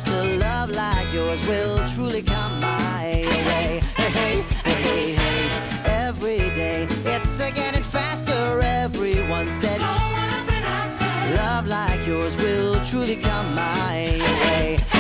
faster. Love like yours will truly come my way. Hey, hey, hey, hey, every day it's getting faster. Everyone said, love like yours will truly come my way.